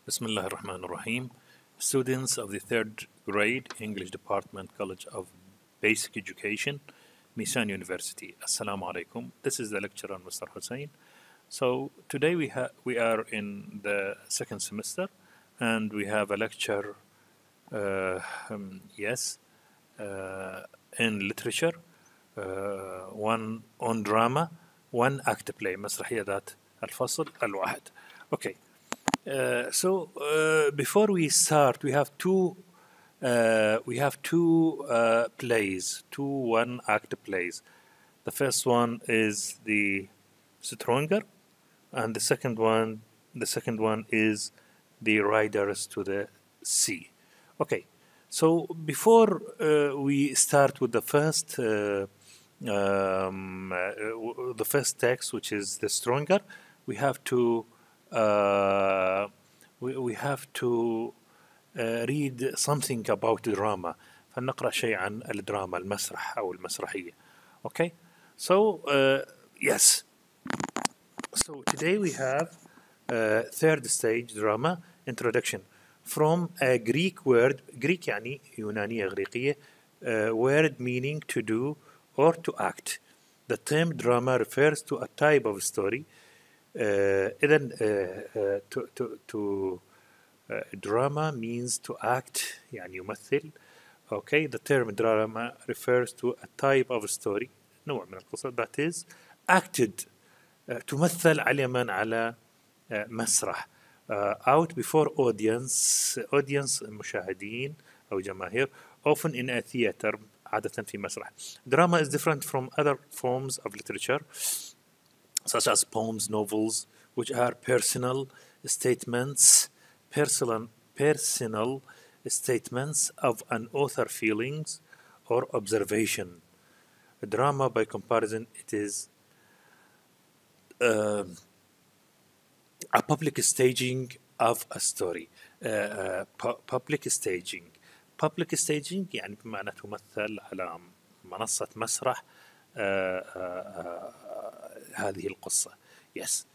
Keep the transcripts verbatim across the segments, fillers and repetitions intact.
Bismillah ar-Rahman ar-Rahim. Students of the third grade English Department, College of Basic Education, Missan University. Assalamu alaikum. This is the lecturer, Mister Hussein. So today we have we are in the second semester, and we have a lecture. Uh, um, yes, uh, in literature, uh, one on drama, one act play. مسرحية ذات الفصل الواحد. Okay. Uh, so uh, before we start, we have two uh, we have two uh, plays, two one-act plays. The first one is the Stronger, and the second one, the second one is the Riders to the Sea. Okay, so before uh, we start with the first uh, um, uh, the first text, which is the Stronger, we have to uh, we, we have to uh, read something about drama. فنقرأ شيء عن الدراما المسرح أو المسرحية. Okay, so uh, yes. So today we have uh, third stage drama introduction from a Greek word. Greek يعني يونانية إغريقية uh, word meaning to do or to act. The term drama refers to a type of story. Uh, إذن uh, uh, to, to, to uh, drama means to act يعني يمثل. Okay, the term drama refers to a type of story, نوع من القصة that is acted uh, تمثل علما على uh, مسرح uh, out before audience audience مشاهدين أو جماهير often in a theater عادة في مسرح. Drama is different from other forms of literature such as poems, novels, which are personal statements, personal, personal statements of an author feelings or observation. A drama, by comparison, it is uh, a public staging of a story. Uh, uh, pu- public staging. Public staging يعني بمعنى تمثل على منصة مسرح uh, uh, uh, هذه القصة. Yes.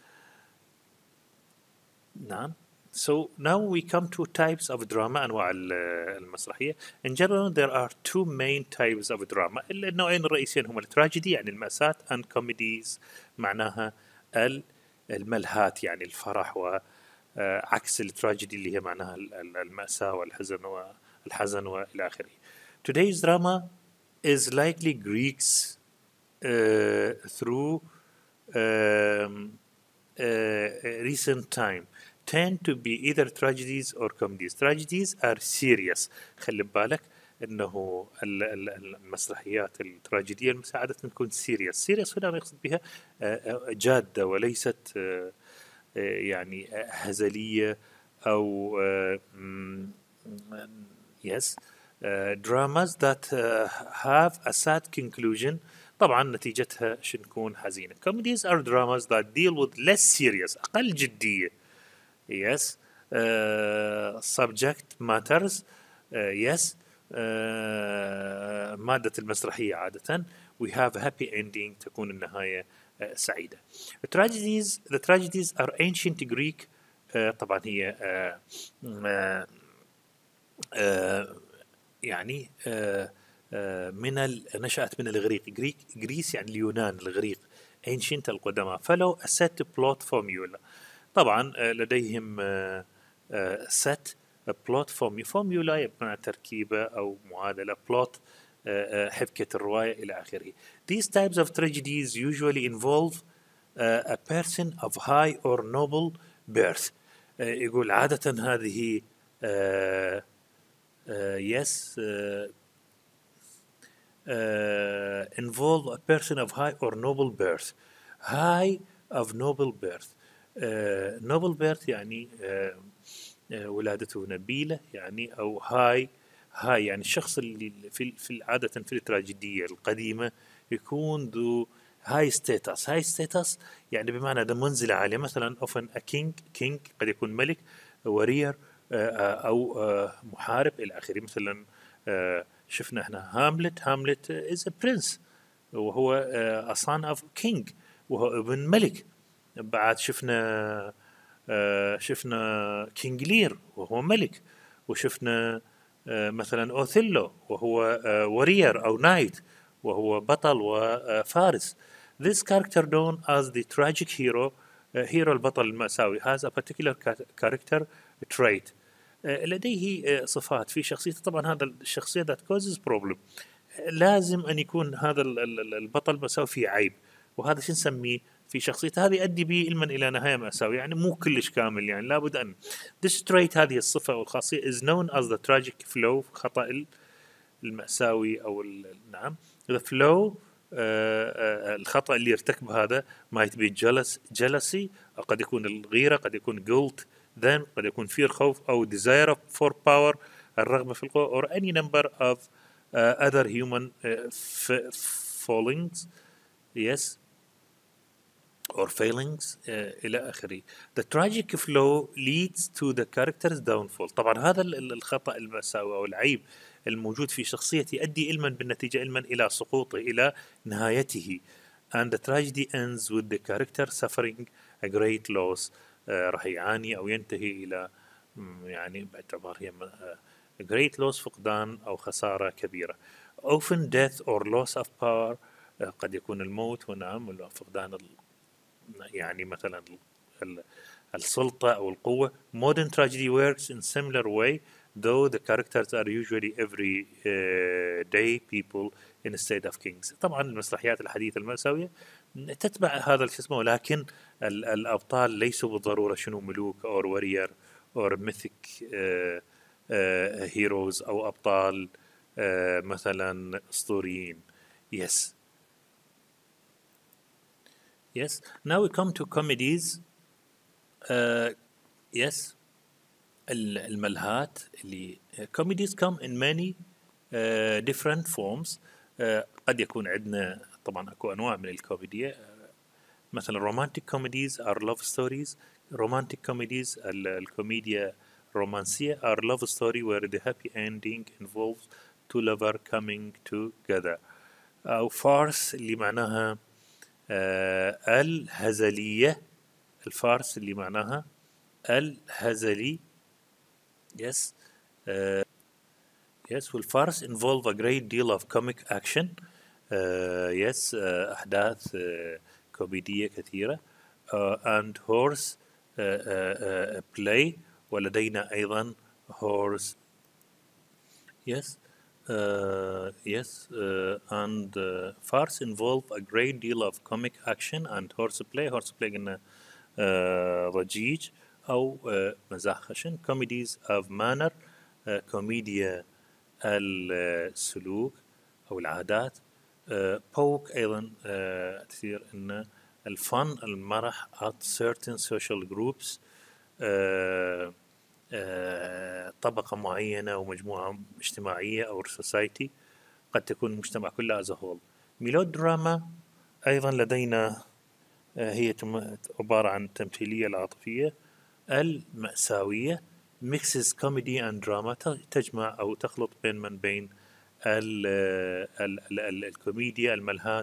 نعم. So now we come to types of drama أنواع المسرحية. In general there are two main types of drama. النوعين الرئيسيين هما التراجيدي يعني المأساة and comedies معناها الملهات يعني الفرح وعكس التراجيدي اللي هي معناها المأساة والحزن والحزن وإلى آخره. Today's drama is likely Greeks uh, through um, uh, recent time tend to be either tragedies or comedies. Tragedies are serious. خلي بالك انه المسرحيات التراجيديه المساعده تكون serious. serious هنا نقصد بها جاده وليست يعني هزليه او yes dramas that have a sad conclusion. طبعا نتيجتها شنكون حزينه. Comedies are dramas that deal with less serious اقل جديه. Yes. Uh, subject matters. Uh, yes. Uh, مادة المسرحية عادة. We have a happy ending. تكون النهاية uh, سعيدة. The tragedies, the tragedies are ancient Greek. Uh, طبعا هي uh, uh, uh, يعني uh, uh, من ال... نشأت من الإغريق. Greek, Greece يعني اليونان الإغريق. Ancient القدماء. Follow a set plot formula. طبعا لديهم set plot formula بمعنى تركيبة أو معادلة plot حبكة الرواية إلى آخره. These types of tragedies usually involve a person of high or noble birth. يقول عادة هذه yes involve a person of high or noble birth. High of noble birth. نوبل بيرث يعني ولادته نبيلة يعني أو هاي هاي يعني الشخص اللي في في عادة في التراجيدية القديمة يكون ذو هاي ستاتس. هاي ستاتس يعني بمعنى ذا منزلة عالية. مثلا often a king king قد يكون ملك warrior أو محارب إلى آخره. مثلا شفنا احنا هاملت هاملت is a prince وهو a son of king وهو ابن ملك. بعد شفنا آه شفنا كينج لير وهو ملك، وشفنا آه مثلا أوثيلو وهو آه ورير أو نايت وهو بطل وفارس. This character known as the tragic hero, uh, hero البطل المأساوي, has a particular character trait. لديه صفات في شخصيته. طبعا هذا الشخصية that causes problem. لازم أن يكون هذا البطل مأساوي فيه عيب، وهذا شو نسميه في شخصيته هذه يؤدي به علما إلى نهاية مأساوية، يعني مو كلش كامل، يعني لابد أن this trait هذه الصفة أو الخاصية is known as the tragic flow، خطأ المأساوي أو نعم the flow. آه الخطأ اللي يرتكب هذا might be jealous jealousy، قد يكون الغيرة، قد يكون guilt then، قد يكون fear خوف، أو desire for power الرغبة في القوة، or any number of uh, other human uh, fallings yes or failings uh, إلى آخره. The tragic flow leads to the character's downfall. طبعا هذا الخطأ المأساوي أو العيب الموجود في شخصيتي يؤدي علما بالنتيجة علما إلى سقوطه، إلى نهايته. and the tragedy ends with the character suffering a great loss. uh, راح يعاني أو ينتهي إلى يعني باعتبار هي uh, great loss، فقدان أو خسارة كبيرة. often death or loss of power، uh, قد يكون الموت ونعم فقدان يعني مثلا السلطة أو القوة. modern tragedy works in similar way though the characters are usually every uh, day people instead of kings. طبعا المسرحيات الحديثة المأساوية تتبع هذا الاسم، ولكن الأبطال ليسوا بالضرورة شنو ملوك or warrior or mythic uh, uh, heroes أو أبطال uh, مثلا أسطوريين. yes yes now we come to comedies. uh, yes الملهات اللي comedies come in many uh, different forms. uh, قد يكون عندنا طبعا اكو انواع من الكوميديا. uh, مثلا romantic comedies are love stories. romantic comedies الكوميديا رومانسية are love story where the happy ending involves two lovers coming together. أو farce اللي معناها uh, الهزلية. الفارس اللي معناها الهزلي. yes uh, yes والفارس involve a great deal of comic action. uh, yes uh, أحداث uh, كوميدية كثيرة. uh, and horse uh, uh, uh, play، ولدينا أيضا horse. yes uh, yes uh, and uh, farce involve a great deal of comic action and horseplay. horseplay قلنا uh, ضجيج أو uh, مزاح خشن. comedies of manner uh, كوميديا السلوك أو العادات. uh, poke أيضا uh, تثير أن الفن المرح at certain social groups. uh, uh, طبقة معينة أو مجموعة اجتماعية أو society، قد تكون المجتمع كله as a whole. melodrama أيضا لدينا هي عبارة عن التمثيلية العاطفية المأساوية mixes comedy and drama، تجمع أو تخلط بين من بين ال ال ال ال الكوميديا الملهات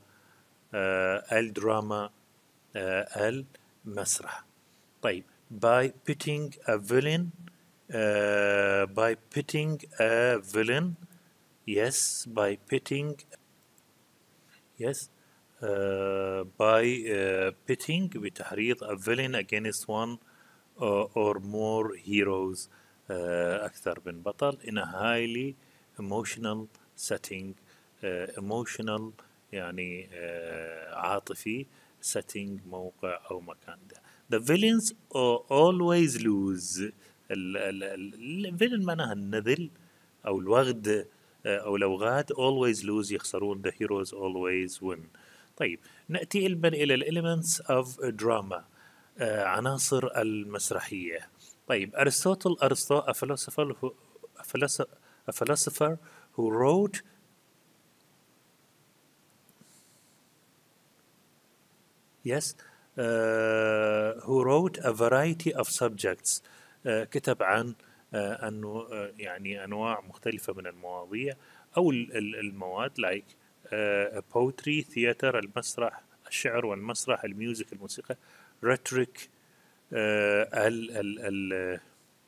والدراما المسرح. طيب by pitting a villain uh, by pitting a villain yes by pitting yes Uh, by uh, pitting بتحريض a villain against one uh, or more heroes uh, أكثر من بطل in a highly emotional setting. uh, emotional يعني uh, عاطفي setting موقع أو مكان. ده the villains always lose. الفيلن معناها النذل أو الوغد أو الأوغاد always lose يخسرون. the heroes always win. طيب نأتي إلبا إلى elements of drama آه عناصر المسرحية. طيب أرسطو أرسطو a philosopher who, a philosopher, a philosopher who wrote yes uh, who wrote a variety of subjects. uh, كتب عن uh, أنه uh, يعني أنواع مختلفة من المواضيع أو المواد like Uh, poetry theater المسرح الشعر والمسرح الميوزك الموسيقى rhetoric ال ال ال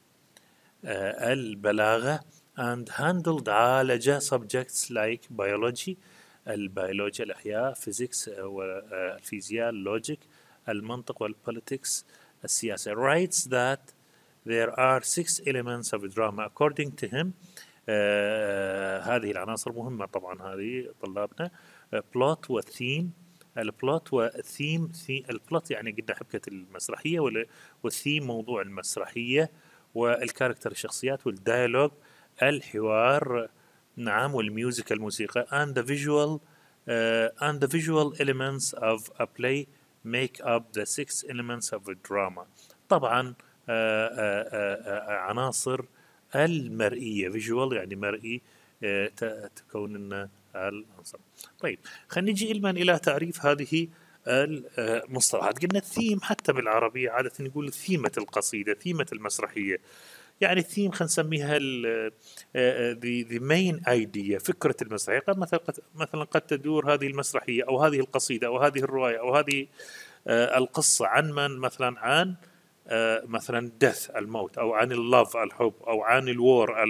البلاغة and handled عالج subjects like biology البيولوجيا الأحياء physics والفيزياء logic المنطق والpolitics السياسة writes that there are six elements of drama according to him. آه هذه العناصر مهمة طبعا هذه طلابنا. plot والثيم البلوت والثيم البلوت يعني قلنا حبكة المسرحية والثيم موضوع المسرحية والكاركتر الشخصيات والديالوج الحوار نعم والميوزك الموسيقى and the visual uh, and the visual elements of a play make up the six elements of a drama. طبعا uh, uh, uh, عناصر المرئية visual يعني مرئي uh, تكون لنا العنصر. طيب خلينا نجي إلما إلى تعريف هذه المصطلحات. قلنا الثيم حتى بالعربية عادة نقول ثيمة القصيدة ثيمة المسرحية يعني الثيم خلينا نسميها the, the main idea فكرة المسرحية. مثلا مثلا قد تدور هذه المسرحية أو هذه القصيدة أو هذه الرواية أو هذه القصة عن من مثلا عن مثلا death الموت أو عن اللوف الحب أو عن الوار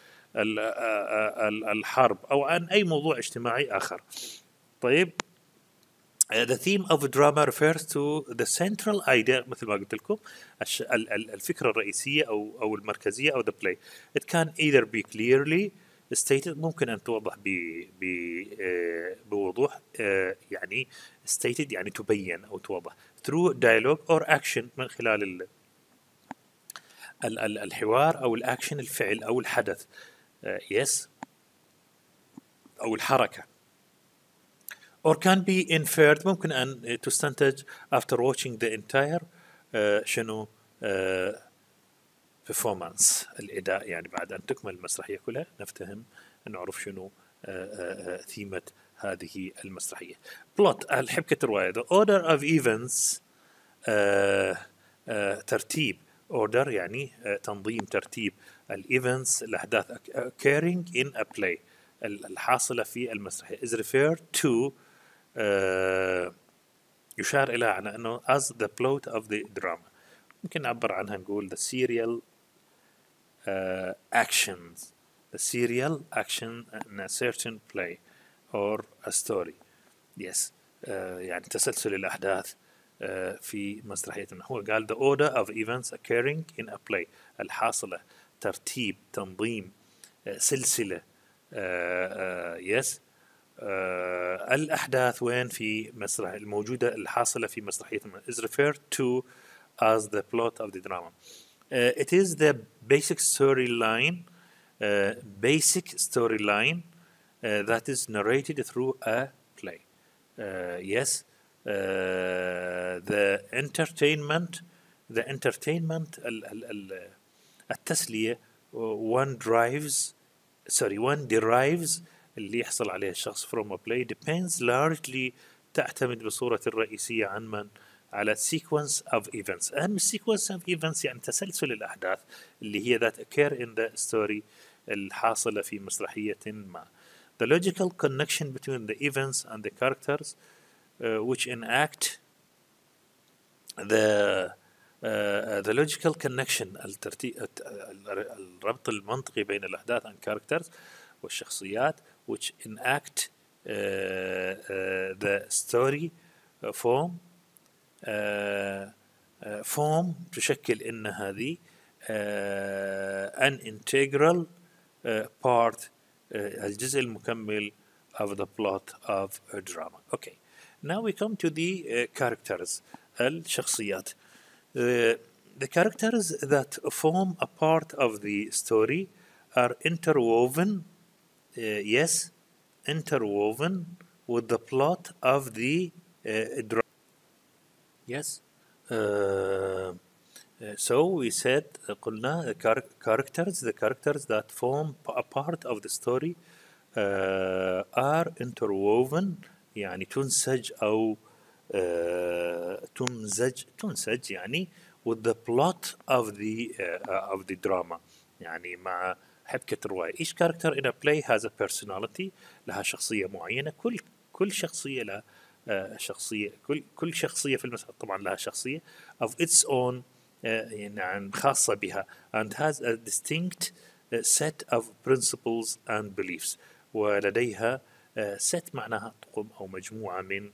الحرب أو عن أي موضوع اجتماعي آخر. طيب the theme of drama refers to the central idea مثل ما قلت لكم الفكرة الرئيسية أو أو المركزية أو the play. It can either be clearly stated ممكن أن توضح بوضوح يعني stated يعني تبين أو توضح through dialogue or action من خلال الحوار أو الأكشن الفعل أو الحدث yes أو الحركة. or can be inferred ممكن أن تستنتج after watching the entire uh, شنو uh, performance الأداء يعني بعد أن تكمل المسرحية كلها نفتهم نعرف شنو uh, uh, ثيمة هذه المسرحية. plot الحبكة الرواية the order of events uh, uh, ترتيب order يعني uh, تنظيم ترتيب الإيفنتس الأحداث occurring in a play الحاصلة في المسرحية is referred to uh, يشار إلى على أنه as the plot of the drama. ممكن نعبر عنها نقول the serial uh, actions the serial action in a certain play or a story yes uh, يعني تسلسل الأحداث uh, في مسرحية. هو قال the order of events occurring in a play الحاصلة ترتيب تنظيم uh, سلسلة uh, uh, yes uh, الأحداث وين في مسرح الموجودة الحاصلة في مسرحية is referred to as the plot of the drama. Uh, it is the basic storyline uh, basic storyline uh, that is narrated through a play. Uh, yes uh, the entertainment the entertainment ال ال ال التسلية one drives sorry one derives اللي يحصل عليه الشخص from a play depends largely تعتمد بصورة الرئيسية عن من على sequence of events. أهم sequence of events يعني تسلسل الأحداث اللي هي that occur in the story الحاصلة في مسرحية ما. The logical connection between the events and the characters uh, which enact the uh, the logical connection الترتيب الربط المنطقي بين الأحداث and characters والشخصيات which enact uh, uh, the story form uh, uh, form تشكل إن هذه uh, an integral uh, part uh, الجزء المكمل of the plot of a drama. Okay, now we come to the uh, characters الشخصيات. Uh, the characters that form a part of the story are interwoven uh, yes interwoven with the plot of the uh, drama. Yes uh, uh, so we said uh, قلنا the char characters the characters that form a part of the story uh, are interwoven يعني تنسج أو uh, تمزج تنسج يعني with the plot of the uh, of the drama يعني مع حبكة الرواية. Each character in a play has a personality لها شخصية معينة. كل كل شخصية لها uh, شخصية كل كل شخصية في المسرح طبعا لها شخصية of its own يعني خاصة بها and has a distinct set of principles and beliefs. ولديها set معناها طقم أو مجموعة من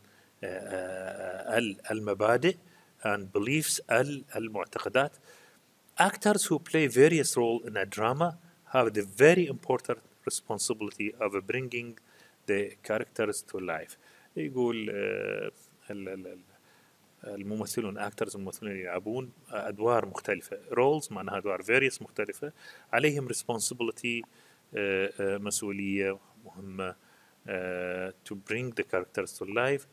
المبادئ and beliefs المعتقدات. Actors who play various roles in a drama have the very important responsibility of bringing the characters to life. يقول الممثلون actors الممثلون يلعبون أدوار مختلفة. roles معناها أدوار various مختلفة. عليهم responsibility مسؤولية مهمة to bring the characters to life.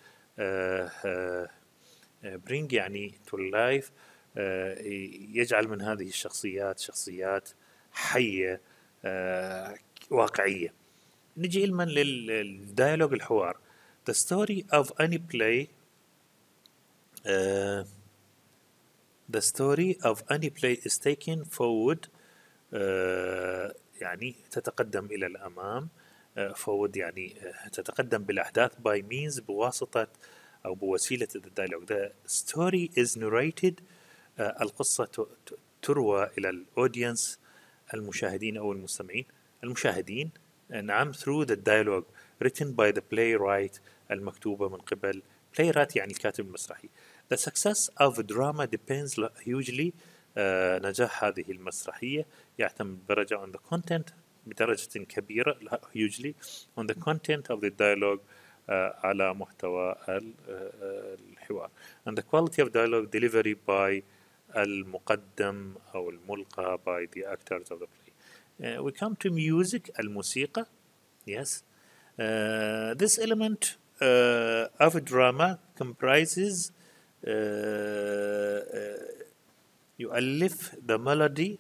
bring يعني to life يجعل من هذه الشخصيات شخصيات حية واقعية. نجي علما للديالوج الحوار. The story of any play uh, the story of any play is taken forward uh, يعني تتقدم إلى الأمام. uh, forward يعني uh, تتقدم بالأحداث by means بواسطة أو بوسيلة الديالوج. The story is narrated uh, القصة تروى إلى الأودينس المشاهدين أو المستمعين المشاهدين نعم through the dialogue written by the playwright المكتوبة من قبل playwright يعني الكاتب المسرحي. The success of a drama depends hugely uh, نجاح هذه المسرحية يعتمد بدرجة on the content بدرجة كبيرة hugely on the content of the dialogue uh, على محتوى الحوار and the quality of dialogue delivery by المقدم أو الملقى by the actors of the play. Uh, we come to music, الموسيقى. Yes. Uh, this element uh, of a drama comprises uh, uh, يؤلف the melody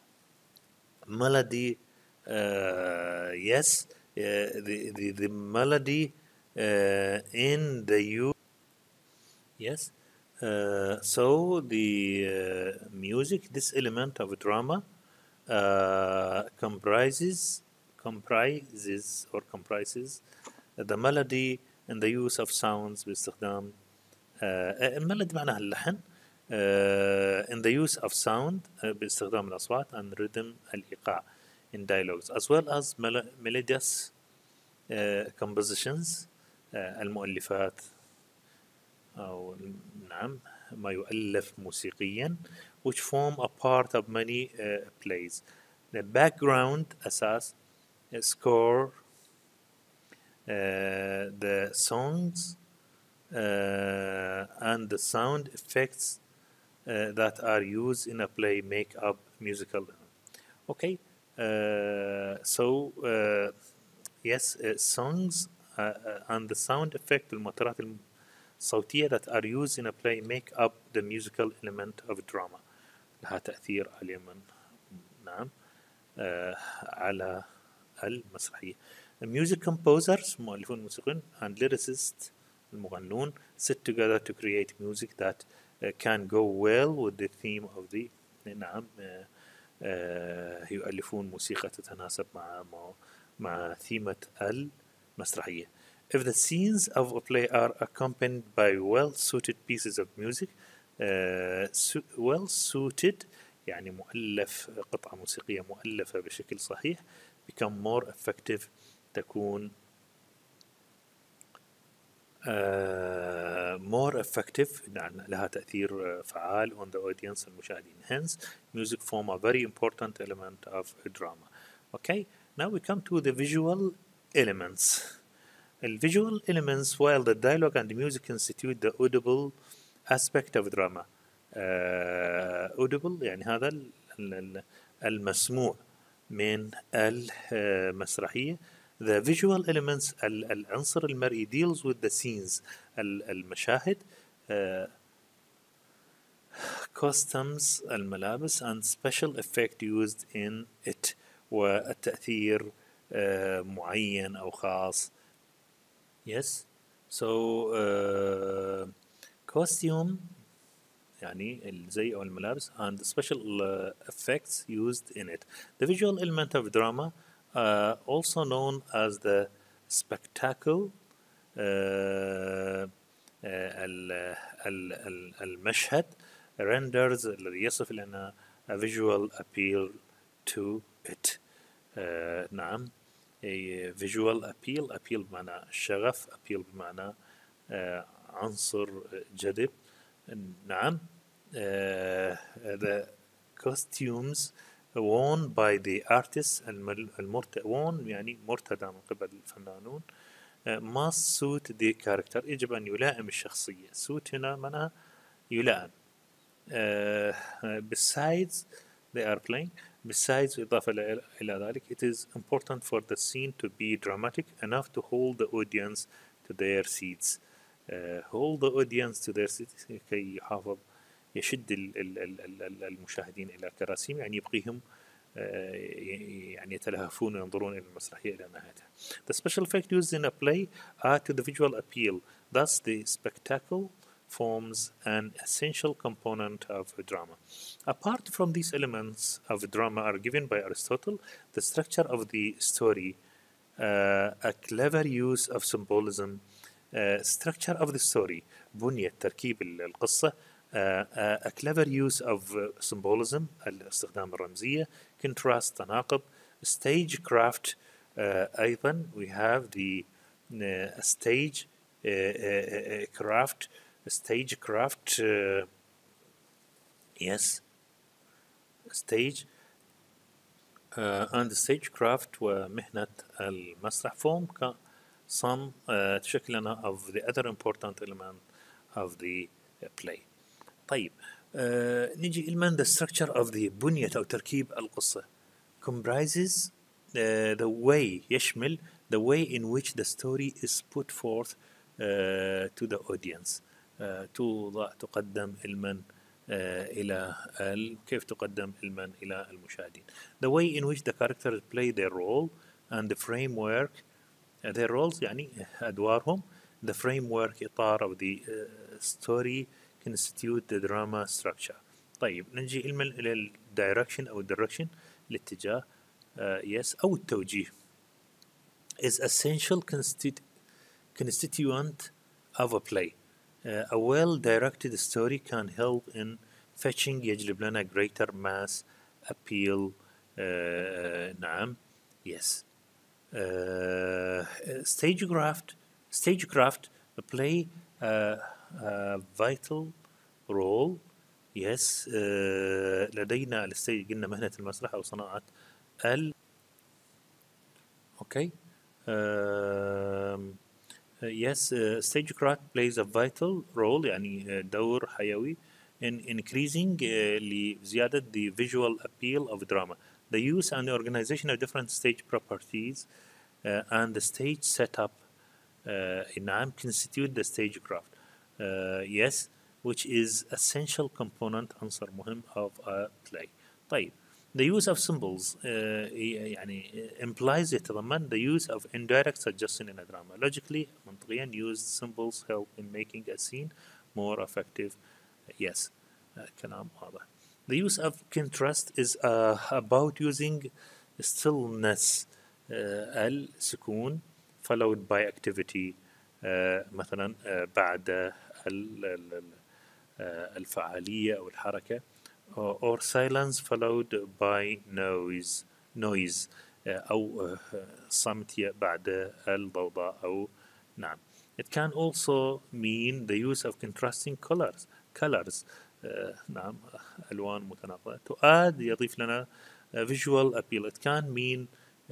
melody uh, yes uh, the, the the melody uh, in the you yes uh, so the uh, music, this element of a drama uh, comprises comprises or comprises the melody and the use of sounds باستخدام الميلودي معناها اللحن uh, in the use of sound uh, باستخدام الأصوات and rhythm الإيقاع in dialogues as well as melodious uh, compositions uh, المؤلفات أو نعم ما يؤلف موسيقيا which form a part of many uh, plays. The background أساس score uh, the songs uh, and the sound effects uh, that are used in a play make up musical. Okay, uh, so uh, yes, uh, songs uh, uh, and the sound effect المؤثرات الصوتية that are used in a play make up the musical element of drama. لها تأثير عاليا نعم uh, على المسرحية. The music composers مؤلفون موسيقيين and lyricists المغنون sit together to create music that uh, can go well with the theme of the نعم uh, uh, يؤلفون موسيقى تتناسب مع مع ثيمة المسرحية. If the scenes of a play are accompanied by well-suited pieces of music, uh, well-suited يعني مؤلف قطعة موسيقية مؤلفة بشكل صحيح become more effective تكون uh, more effective يعني لها تأثير فعال on the audience المشاهدين. Hence, music form a very important element of a drama. Okay, now we come to the visual elements. The visual elements, while the dialogue and the music constitute the audible aspect of drama. Uh, audible يعني هذا المسموع من المسرحية. The visual elements العنصر المرئي deals with the scenes المشاهد uh, costumes الملابس and special effect used in it والتأثير uh, معين أو خاص. Yes, so uh, costume يعني الزي أو الملابس and special uh, effects used in it. The visual element of drama, uh, also known as the spectacle, uh, uh, المشهد renders الذي يصف لنا a visual appeal to it. آه نعم a visual appeal appeal بمعنى شغف appeal بمعنى آه عنصر جذب. نعم آه the costumes worn by the artists المرت worn يعني مرتدى من قبل الفنانون uh, must suit the character يجب أن يلائم الشخصية. suit هنا معناها يلائم. uh, besides they are playing besides إضافة إلى ذلك it is important for the scene to be dramatic enough to hold the audience to their seats. uh, hold the audience to their seats كي يحافظ يشد المشاهدين إلى كراسيهم يعني يبقيهم يعني يتلهفون وينظرون إلى المسرحية إلى نهايتها. The special effects used in a play add to the visual appeal. Thus, the spectacle forms an essential component of a drama. Apart from these elements of drama are given by Aristotle, the structure of the story, uh, a clever use of symbolism, uh, structure of the story, بنية تركيب القصة, uh, uh, a clever use of uh, symbolism, الاستخدام الرمزية, contrast تناقض, stagecraft, uh, أيضا we have the uh, stage uh, uh, craft, stagecraft, uh, yes, stage uh, and stagecraft ومهنة المسرح form some uh, تشكل لنا of the other important element of the uh, play. طيب uh, نجي إلمن the structure of the بنية أو تركيب القصة comprises uh, the way يشمل the way in which the story is put forth uh, to the audience. uh, توضع تقدم إلمن uh, إلى ال كيف تقدم إلمن إلى المشاهدين. The way in which the characters play their role and the framework uh, their roles يعني أدوارهم. The framework إطار of the uh, story constitute the drama structure. طيب نجي إلمن إلى ال direction أو direction الاتجاه uh, yes أو التوجيه is essential constitu constituent of a play. Uh, a well-directed story can help in fetching يجلب لنا greater mass appeal. uh, نعم yes uh, stagecraft stagecraft play a, a vital role. yes uh, لدينا الستيج قلنا مهنة المسرح أو صناعة ال okay um, Uh, yes, uh, stagecraft plays a vital role يعني دور حيوي in increasing uh, لزيادة the visual appeal of drama. The use and the organization of different stage properties uh, and the stage setup uh, نعم constitute the stagecraft. Uh, yes, which is essential component عنصر مهم of a play. طيب the use of symbols uh, يعني implies يتضمن the use of indirect suggestion in a drama. Logically منطقيا used symbols help in making a scene more effective. yes uh, كلام واضح. The use of contrast is uh, about using stillness uh, السكون followed by activity uh, مثلا uh, بعد الفعالية أو الحركة or silence followed by noise noise أو صمت بعد الضوضاء أو نعم. It can also mean the use of contrasting colors colors نعم ألوان متناقضة. to add يضيف لنا visual appeal. It can mean uh,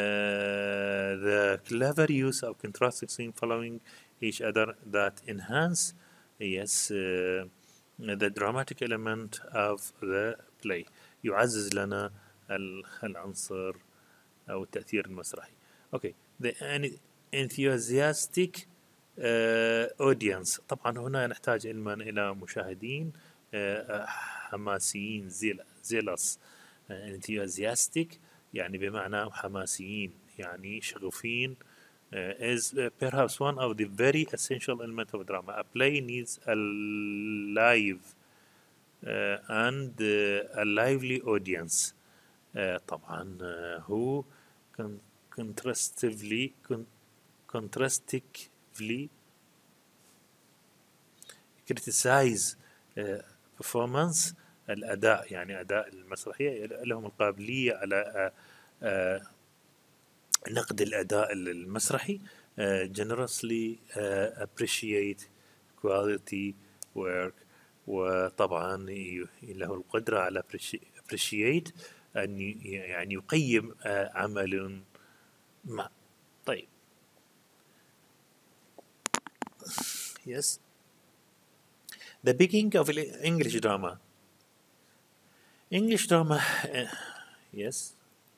the clever use of contrasting scenes following each other that enhance yes uh, the dramatic element of the play. يعزز لنا العنصر أو التأثير المسرحي. Okay, the enthusiastic uh, audience. طبعا هنا نحتاج علما إلى مشاهدين uh, حماسيين zealous. uh, enthusiastic يعني بمعنى حماسيين يعني شغوفين. Uh, is uh, perhaps one of the very essential elements of drama. A play needs a live uh, and uh, a lively audience. uh, طبعا uh, who con contrastively con contrastively criticize uh, performance الأداء، يعني أداء المسرحية لهم القابلية على نقد الأداء المسرحي. generously appreciate quality work، وطبعا له القدرة على appreciate أن يعني يقيم عمل ما. طيب yes the beginning of English drama. English drama uh, yes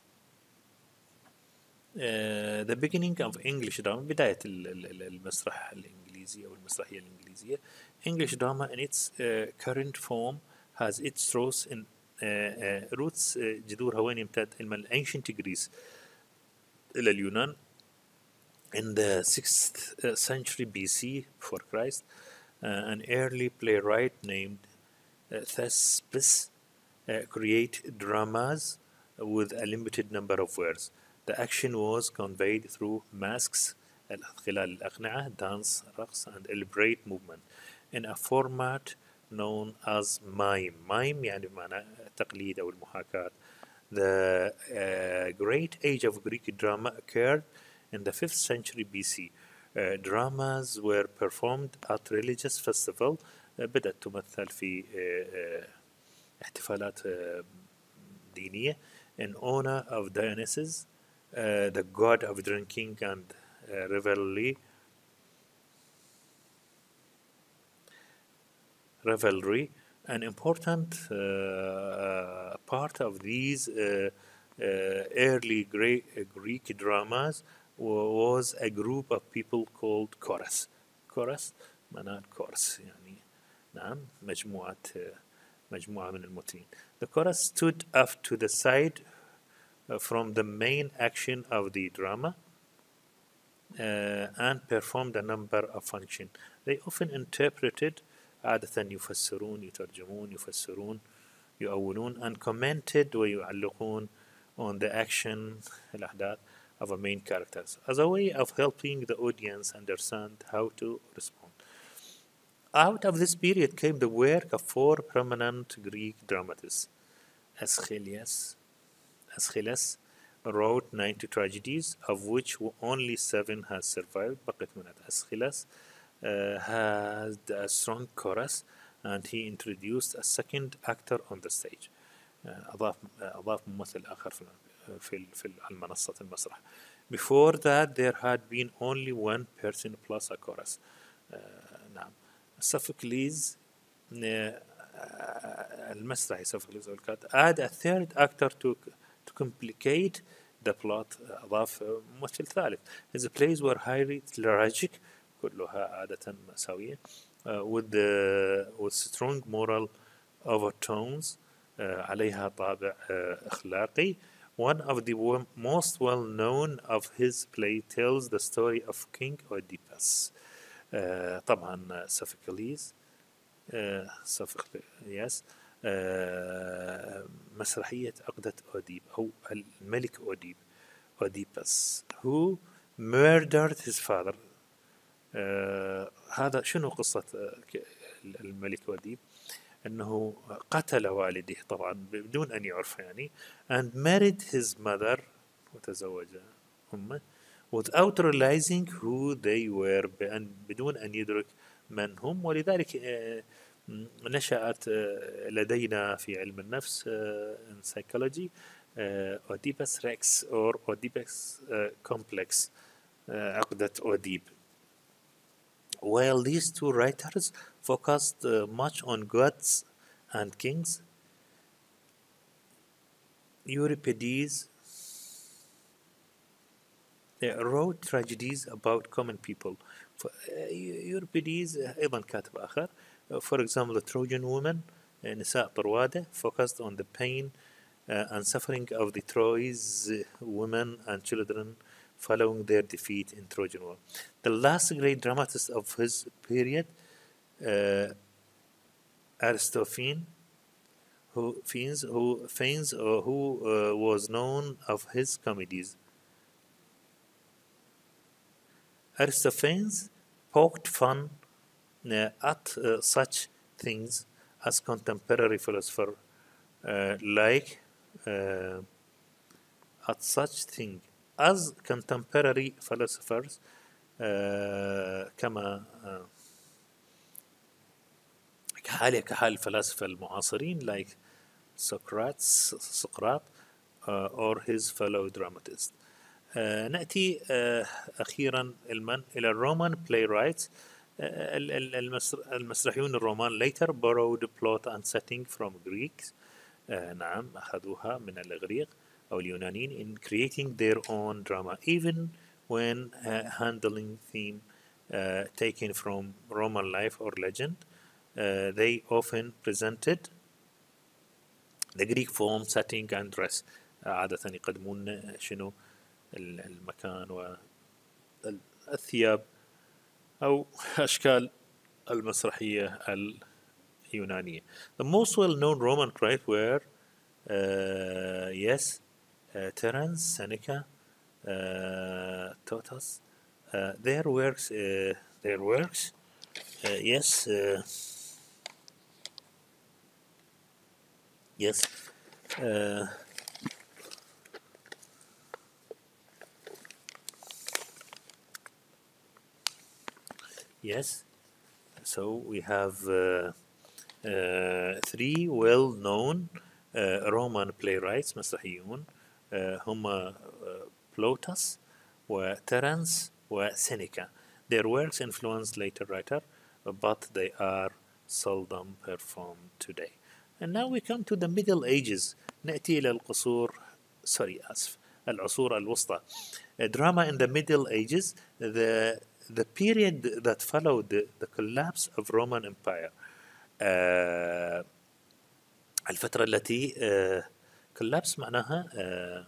uh, the beginning of English drama، بداية المسرح الإنجليزي أو المسرحية الإنجليزية. English drama in its uh, current form has its roots in uh, uh, roots uh, جذورها وين يمتد؟ من ancient Greece إلى اليونان in the sixth century B C before Christ. Uh, an early playwright named uh, Thespis uh, created dramas with a limited number of words. The action was conveyed through masks, خلال الأقنعة, dance, رقص, and elaborate movement in a format known as mime. Mime يعني بمعنى تقليد أو المحاكاة. The uh, great age of Greek drama occurred in the fifth century B C. Uh, dramas were performed at religious festival. uh, بدأت تمثل في uh, uh, احتفالات uh, دينية in honor of Dionysus, uh, the god of drinking and uh, revelry. revelry. An important uh, part of these uh, uh, early Greek, Greek dramas was a group of people called chorus. chorus معناه chorus يعني نعم مجموعة مجموعة من المطربين. The chorus stood up to the side uh, from the main action of the drama uh, and performed a number of functions. They often interpreted عادة يفسرون يترجمون يفسرون يؤولون and commented ويعلقون on the action الأحداث of a main characters as a way of helping the audience understand how to respond. Out of this period came the work of four prominent Greek dramatists. Aeschylus, Aeschylus wrote ninety tragedies, of which only seven has survived. بقيت منها. Aeschylus uh, had a strong chorus, and he introduced a second actor on the stage. Uh, أضاف أضاف ممثل آخر في في في المنصة المسرح. Before that, there had been only one person plus a chorus. Uh, نعم. Sophocles uh, المسرحي Sophocles add a third actor to to complicate the plot. أضاف ممثل ثالث. His plays were highly tragic كلها عادة مأساوية uh, with the with strong moral overtones uh, عليها طابع uh, أخلاقي. One of the most well-known of his plays tells the story of King Oedipus. uh, طبعا Sophocles uh, Sophocles yes uh, مسرحية عقدة أوديب أو الملك أوديب Oedipus who murdered his father. آه هذا شنو قصة آه الملك أوديب؟ أنه قتل والديه طبعا بدون أن يعرف يعني and married his mother وتزوج أمه without realizing who they were بأن بدون أن يدرك من هم. ولذلك آه نشأت آه لدينا في علم النفس آه in psychology آه Oedipus Rex or Oedipus آه complex آه عقدة أوديب. While these two writers focused uh, much on gods and kings, Euripides uh, wrote tragedies about common people. For, uh, Euripides أيضا كاتب آخر. Uh, for example, the Trojan woman, uh, نساء طروادة, focused on the pain uh, and suffering of the Troy's uh, women and children following their defeat in Trojan War. The last great dramatist of his period, uh, Aristotle, who feigns, who feigns, uh, who uh, was known of his comedies. Aristophanes poked fun uh, at uh, such things as contemporary philosopher uh, like uh, at such thing as contemporary philosophers uh, كما uh, كحال كحال الفلاسفة المعاصرين like Socrates سقراط uh, or his fellow dramatists. uh, نأتي uh, أخيرا المن إلى الرومان playwrights. uh, المسرحيون الرومان later borrowed plot and setting from Greeks. uh, نعم أخذوها من الإغريق أو اليونانيين in creating their own drama even when uh, handling theme uh, taken from Roman life or legend. Uh, they often presented the Greek form, setting and dress. uh, عادة يقدمون شنو المكان والثياب أو أشكال المسرحية اليونانية. The most well-known Roman playwrights were uh, yes, uh, Terence, Seneca, uh, Totus. Uh, their works, uh, their works, uh, yes, uh, yes. Uh, yes. So we have uh, uh, three well-known uh, Roman playwrights مسرحيون uh, هم uh, Plautus وترنس وسينيكا. Their works influenced later writer, but they are seldom performed today. And now we come to the Middle Ages. نأتي إلى القصور sorry آسف العصور الوسطى. A drama in the Middle Ages, the the period that followed the, the collapse of Roman Empire. uh, الفترة التي uh, collapse معناها uh,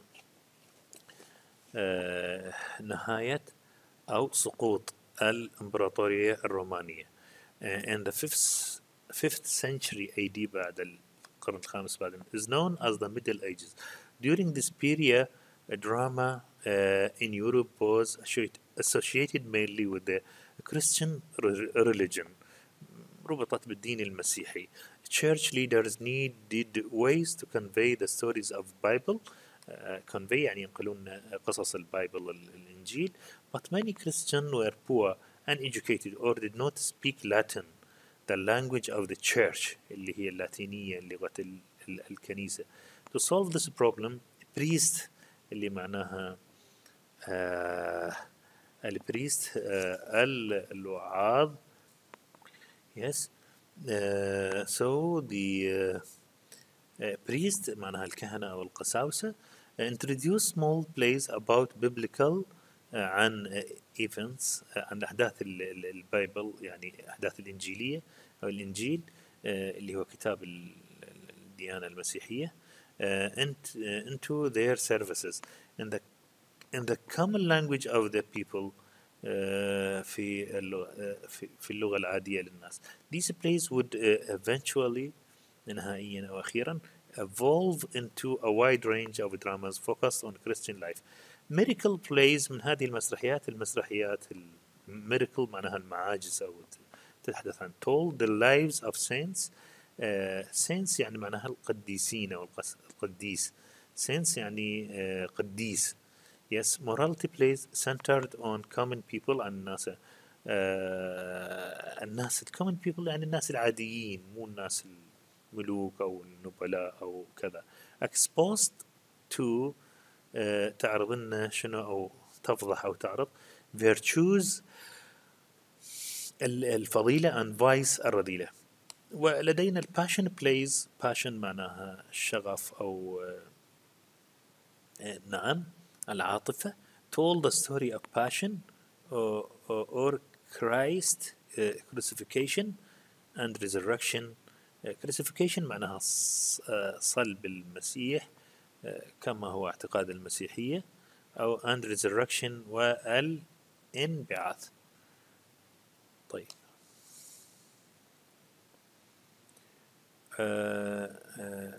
uh, نهاية أو سقوط الإمبراطورية الرومانية. uh, in the fifth, fifth century A D بعد القرن الخامس بعد is known as the Middle Ages. During this period, a drama uh, in Europe was associated mainly with the Christian religion. ربطت بالدين المسيحي. Church leaders needed ways to convey the stories of Bible. Uh, convey يعني ينقلون قصص البايبل الإنجيل. But many Christians were poor, uneducated, or did not speak Latin, the language of the church اللي هي اللاتينية لغة الكنيسة. To solve this problem, priest اللي معناها uh, البريست uh, الوعاظ. Yes. Uh, so the uh, uh, priest معناها الكهنة أو القساوسة uh, introduce small plays about biblical uh, عن uh, events uh, عن أحداث البايبل يعني أحداث الإنجيلية أو الإنجيل uh, اللي هو كتاب الديانة المسيحية uh, into, uh, into their services in the in the common language of the people. Uh, في في في اللغة العادية للناس. These plays would uh, eventually نهائيا أو أخيرا evolve into a wide range of dramas focused on Christian life. Miracle plays من هذه المسرحيات المسرحيات miracle معناها المعاجز أو تتحدث عن told the lives of saints. uh, saints يعني معناها القديسين أو القديس. saints يعني uh, قديس. Yes, morality plays centered on common people and الناس uh, الناس common people يعني الناس العاديين مو الناس الملوك أو النبلاء أو كذا. Exposed to uh, تعرض لنا شنو أو تفضح أو تعرض virtues الفضيلة and vice الرذيلة. ولدينا passion plays. passion معناها الشغف أو uh, نعم العاطفة. told the story of passion or, or, or Christ uh, crucifixion and resurrection. uh, crucifixion معناها صلب المسيح uh, كما هو اعتقاد المسيحية أو and resurrection والانبعاث. طيب uh, uh,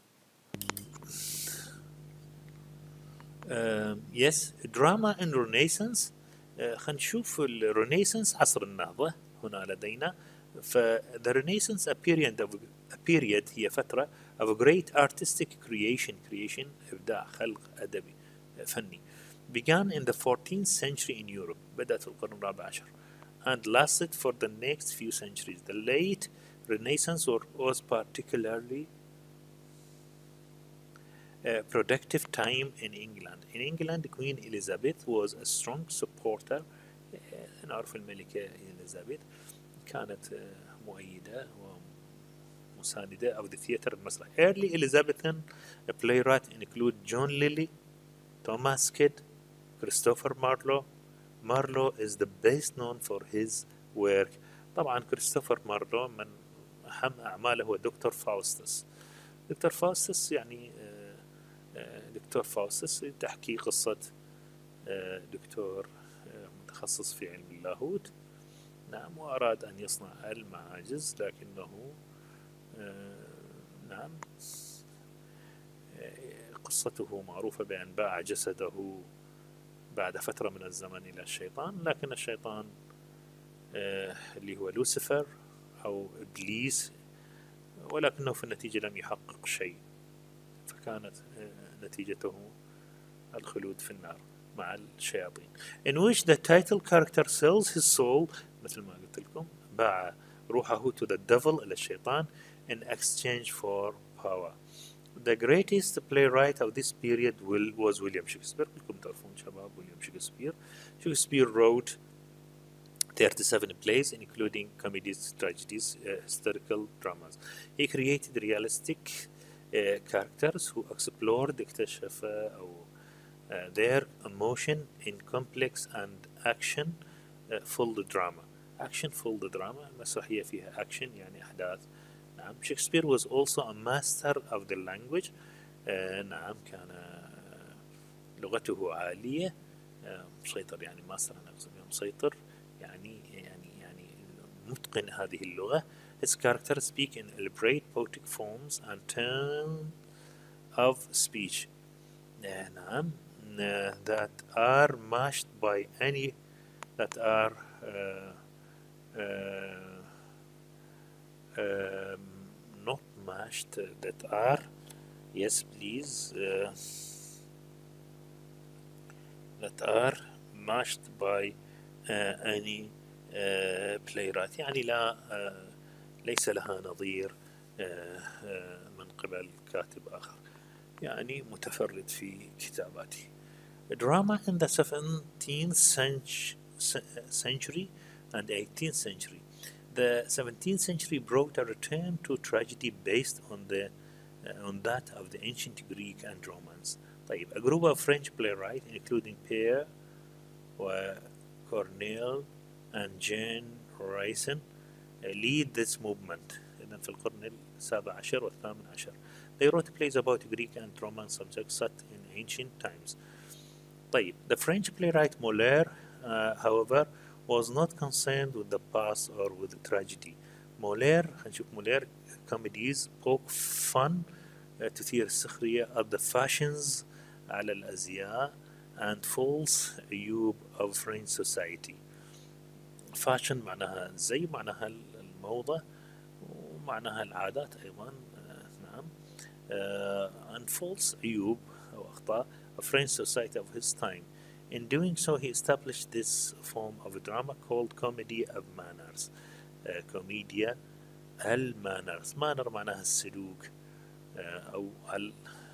Uh, yes, drama in Renaissance. uh, خلينا نشوف الرينيسانس عصر النهضة هنا لدينا. The Renaissance a period of a period هي فترة of a great artistic creation creation إبداع خلق أدبي فني began in the fourteenth century in Europe. بدأت في القرن الرابع عشر and lasted for the next few centuries. The late Renaissance was particularly a productive time in England. In England, Queen Elizabeth was a strong supporter. نعرف الملكة إليزابيث كانت مؤيدة ومساندة of the theatre المسرح. Early Elizabethan playwrights include John Lilly, Thomas Kidd, Christopher Marlowe. Marlowe is the best known for his work. طبعا كريستوفر مارلو من أهم أعماله هو دكتور فاوستس. دكتور فاوستس يعني دكتور فاوستس تحكي قصة دكتور متخصص في علم اللاهوت، نعم، وأراد أن يصنع المعاجز، لكنه نعم قصته معروفة بأن باع جسده بعد فترة من الزمن إلى الشيطان، لكن الشيطان اللي هو لوسيفر أو إبليس، ولكنه في النتيجة لم يحقق شيء، فكانت نتيجته الخلود في النار مع الشياطين. In which the title character sells his soul، مثل ما قلت لكم، باع روحه to the devil إلى الشيطان in exchange for power. The greatest playwright of this period will, was William Shakespeare. كلكم تعرفون شباب ويليام شكسبير. Shakespeare wrote thirty-seven plays including comedies, tragedies, uh, historical dramas. He created realistic uh, characters who explored اكتشف أو uh, their emotion in complex and action uh, full drama. Action full drama مسرحية فيها action يعني أحداث. نعم. Shakespeare was also a master of the language. uh, نعم كان uh, لغته عالية. uh, مسيطر يعني ماستر أنا أقصد مسيطر يعني يعني يعني متقن هذه اللغة. His characters speak in elaborate poetic forms and turn of speech. uh, نعم uh, that are matched by any that are uh, uh, Um, not matched, uh, that are, yes please, uh, that are matched by uh, any uh, playwright، يعني لا uh, ليس لها نظير uh, uh, من قبل كاتب آخر، يعني متفرد في كتاباته. Drama in the seventeenth century and eighteenth century. The seventeenth century brought a return to tragedy based on the uh, on that of the ancient Greek and Romans. طيب, a group of French playwrights including Pierre, Corneille, and Jean Racine uh, lead this movement. إذن في القرن السابع عشر والثامن عشر. They wrote plays about Greek and Roman subjects set in ancient times. طيب, the French playwright Molière, uh, however, was not concerned with the past or with the tragedy. Molière, هنشوف Molière comedies poke fun uh, تثير السخرية at the fashions على الأزياء and false عيوب of French society. fashion معناها الزي، معناها الموضة، ومعناها العادات أيضا. uh, نعم uh, and false عيوب أو أخطاء of French society of his time. In doing so, he established this form of drama called comedy of manners. uh, commedia المانرز. manner معناها السلوك uh, أو ال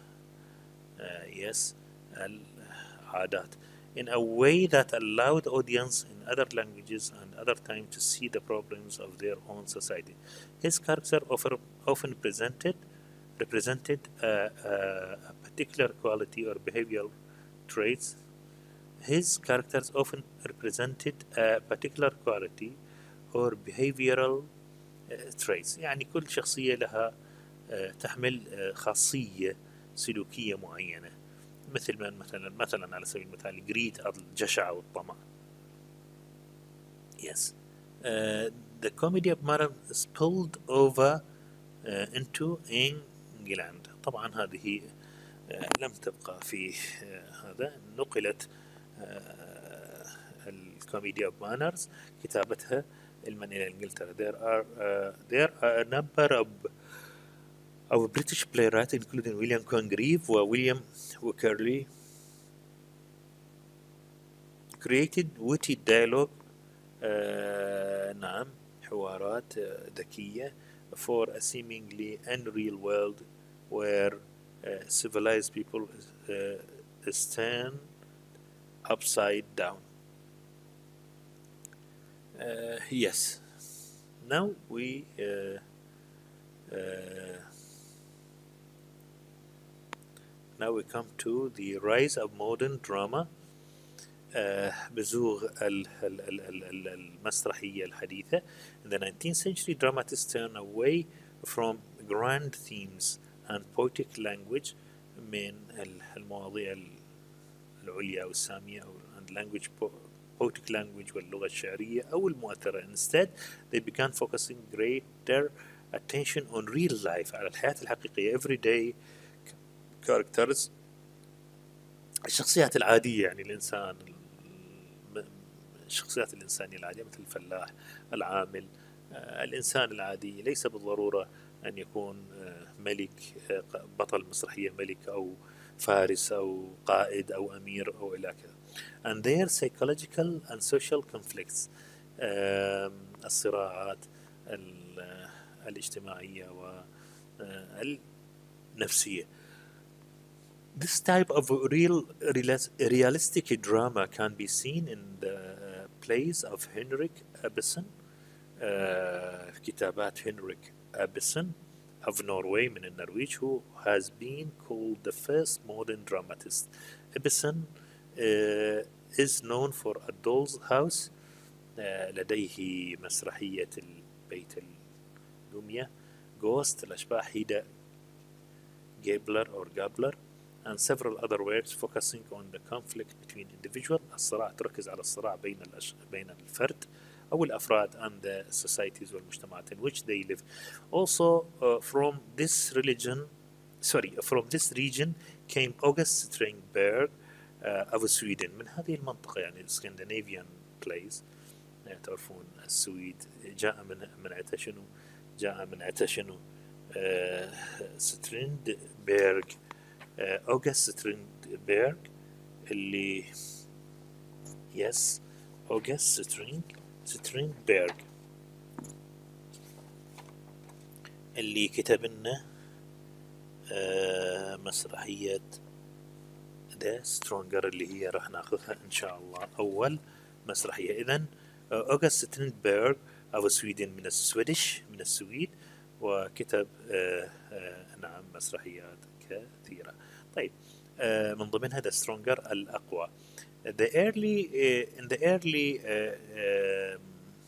uh, yes العادات. In a way that allowed audience in other languages and other time to see the problems of their own society. His character often, often presented represented a, a, a particular quality or behavioral traits. His characters often represented a particular quality or behavioral uh, traits. يعني كل شخصية لها uh, تحمل uh, خاصية سلوكية معينة، مثل ما مثلا مثلا على سبيل المثال greed الجشع والطمع. Yes. Uh, the comedy of manner spilled over uh, into England. طبعا هذه uh, لم تبقى في uh, هذا، نقلت الكوميديا اوف مانرز كتابتها علما إلى إنجلترا. There are uh, there are a number of of British playwrights including William Congreve وWilliam Wycherley created witty dialogue uh, نعم حوارات uh, ذكية for a seemingly unreal world where uh, civilized people uh, stand upside down. Uh, yes, now we uh, uh, now we come to the rise of modern drama. بزوغ المسرحية الحديثة. In the nineteenth century, dramatists turned away from grand themes and poetic language من المواضيع العليا أو السامية أو and language poetic language واللغة الشعرية أو المؤثرة. Instead, they began focusing greater attention on real life على الحياة الحقيقية everyday characters الشخصيات العادية يعني الإنسان الشخصيات الإنسانية العادية مثل الفلاح العامل الإنسان العادي ليس بالضرورة أن يكون ملك بطل مسرحية ملك أو فارس أو قائد أو أمير أو إلى كذا. and their psychological and social conflicts الصراعات الاجتماعية والنفسية. This type of real realistic drama can be seen in the plays of Henrik Ibsen, uh, كتابات Henrik Ibsen of Norway من النرويج, who has been called the first modern dramatist. Ibsen uh, is known for A Doll's House, uh, لديه مسرحية البيت الدمية, Ghost الأشباح هيدا Gabler or Gabler, and several other works focusing on the conflict between individual الصراع تركز على الصراع بين الأش... بين الفرد أو الأفراد and the societies والمجتمعات in which they live. Also uh, from this religion sorry from this region came August Strindberg uh, of Sweden. من هذه المنطقة يعني Scandinavian plays. تعرفون السويد جاء من من عتا شنو جاء من عتا شنو uh, Strindberg أوغست ستريندبرغ اللي يس أوغست ستريند ستريندبرغ اللي كتب لنا آه مسرحية ذا سترونجر اللي هي راح ناخذها إن شاء الله أول مسرحية. إذن أوغست ستريندبرغ أو سويدن من السويدش من السويد وكتب آه آه نعم مسرحيات كثيرة. طيب آه من ضمنها The Stronger الأقوى. The early uh, in the early uh, uh,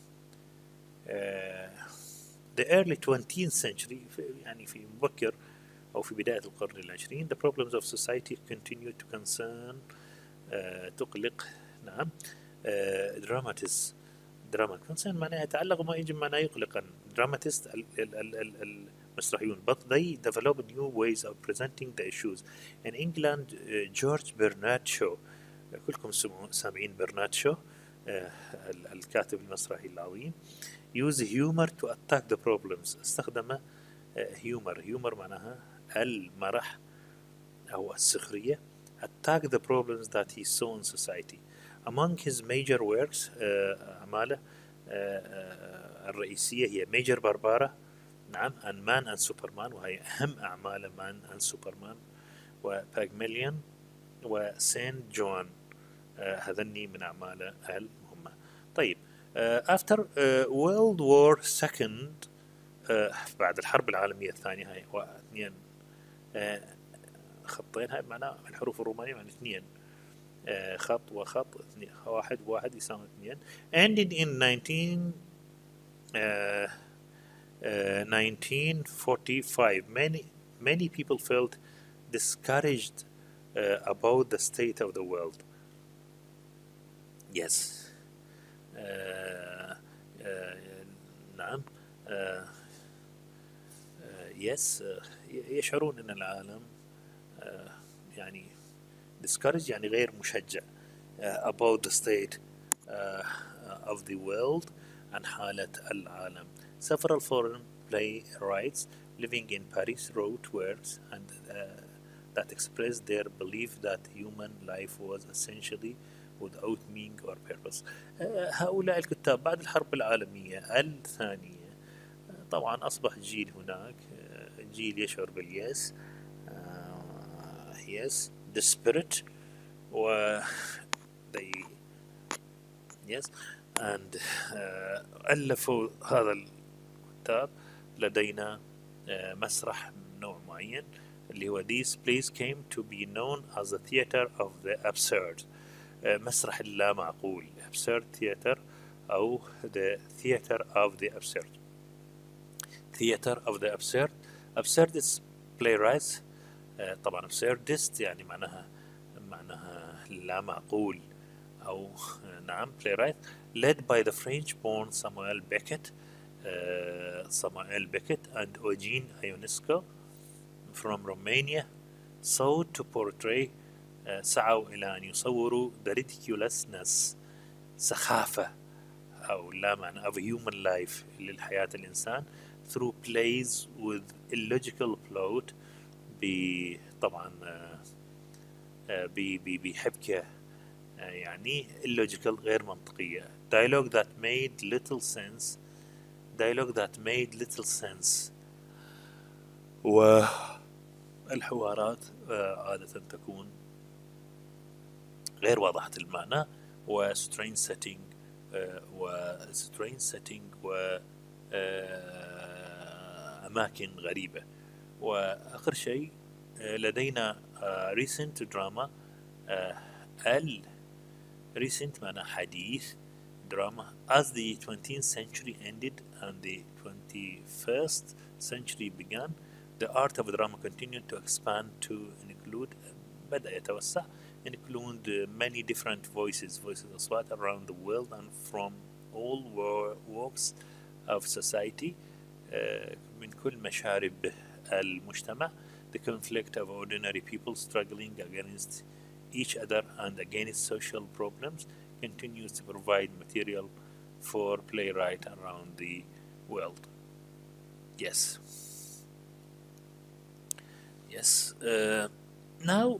uh, the early twentieth century يعني في مبكر أو في بداية القرن العشرين the problems of society continue to concern uh, تقلق نعم uh, dramatists drama concern معناها يتعلق وما يجب معناها يقلقا dramatists ال ال ال ال المسرحيون but they develop new ways of presenting the issues. In England uh, George Bernard Shaw كلكم سامعين برنارد شو الكاتب المسرحي العظيم use humor to attack the problems. استخدم humor humor معناها المرح أو السخرية attack the problems that he saw in society. Among his major works أعماله الرئيسية هي Major Barbara نعم and Man and Superman وهي أهم أعماله Man and Superman وباغميليون وسين جوان هذني من أعماله المهمة. طيب uh, after uh, World War Second uh, بعد الحرب العالمية الثانية هاي واثنين uh, خطين هاي معناها الحروف الرومانية معناها اثنين uh, خط وخط اثنين واحد واحد يساوي اثنين ended in nineteen uh, uh, nineteen forty-five. Many many people felt discouraged uh, about the state of the world. Yes. Uh, uh, نعم. Uh, uh, yes. Uh, يشعرون أن العالم uh, يعني discouraged يعني غير مشجع uh, about the state uh, of the world عن حالة العالم. Several foreign playwrights living in Paris wrote works and uh, that expressed their belief that human life was essentially without meaning or purpose. هؤلاء الكتاب بعد الحرب العالمية الثانية طبعا أصبح جيل هناك جيل يشعر باليأس yes desperate و they yes and uh, ألفوا هذا الكتاب. لدينا uh, مسرح من نوع معين اللي هو these plays came to be known as the theater of the absurd. uh, مسرح اللا معقول absurd theater أو the theater of the absurd. theater of the absurd absurd is playwrights uh, طبعا absurdist يعني معناها معناها لا معقول أو نعم playwright led by the French born Samuel Beckett uh, Samuel Beckett and Eugene Ionesco from Romania sought to portray uh, سعوا إلى أن يصوروا the ridiculousness سخافة أو لا معنى of human life للحياة الإنسان through plays with illogical plot ب طبعا بحبكة يعني illogical غير منطقية dialogue that made little sense dialogue that made little sense والحوارات عادة تكون غير واضحة المعنى و strange setting و strange setting و أماكن غريبة. وآخر شيء لدينا recent drama ال recent معنى حديث drama as the twentieth century ended and the twenty-first century began the art of drama continued to expand to include بدأ يتوسع include many different voices voices أصوات around the world and from all walks of society من كل مشارب المجتمع. The conflict of ordinary people struggling against each other and against social problems continues to provide material for playwright around the world. Yes. Yes. Uh, now,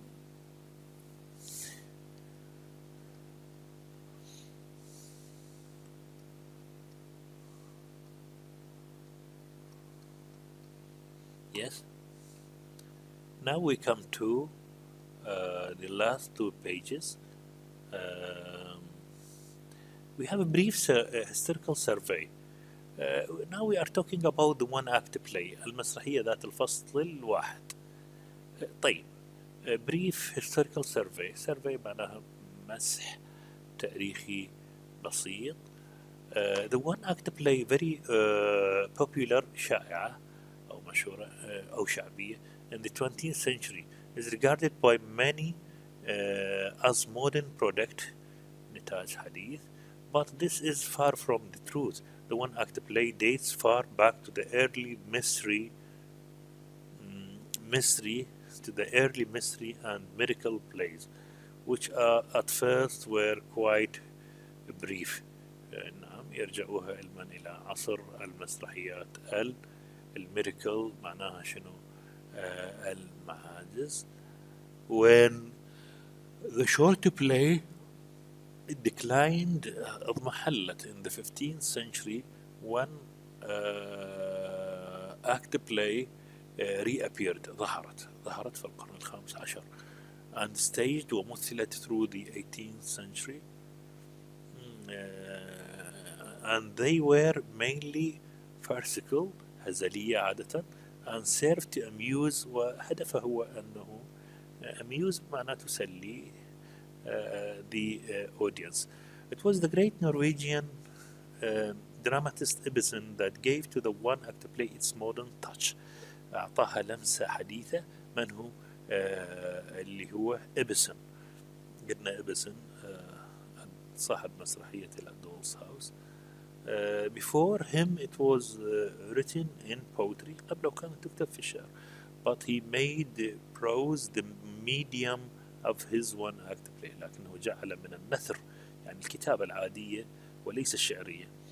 yes. Now we come to uh, the last two pages. Um, we have a brief uh, historical survey. Uh, now we are talking about the one act play المسرحية ذات الفصل الواحد. uh, طيب uh, brief historical survey survey معناها مسح تاريخي بسيط. uh, the one act play very uh, popular شائعة أو مشهورة uh, أو شعبية in the twentieth century is regarded by many uh, as modern product نتاج حديث. But this is far from the truth. The one act play dates far back to the early mystery, mm, mystery to the early mystery and miracle plays, which uh, at first were quite brief. نعم يرجعوها علما إلى عصر المسرحيات ال الميراكل معناها شنو uh, المعاجز. When the short play it declined اضمحلت in the fifteenth century when uh, act play uh, reappeared ظهرت ظهرت في القرن الخامس عشر and staged ومثلت through the eighteenth century uh, and they were mainly farcical هزلية عادة and served to amuse وهدفه هو أنه amuse معناه تسلي Uh, the uh, audience. It was the great Norwegian uh, dramatist Ibsen that gave to the one act play its modern touch. أعطاها لمسة حديثة. من هو؟ uh, اللي هو إبسن. قلنا إبسن uh, صاحب مسرحية Doll's House. Uh, before him it was uh, written in poetry قبل كانت تكتب في الشعر. But he made prose the medium of his one act play لكنه جعل من النثر يعني الكتابة العادية وليس الشعرية.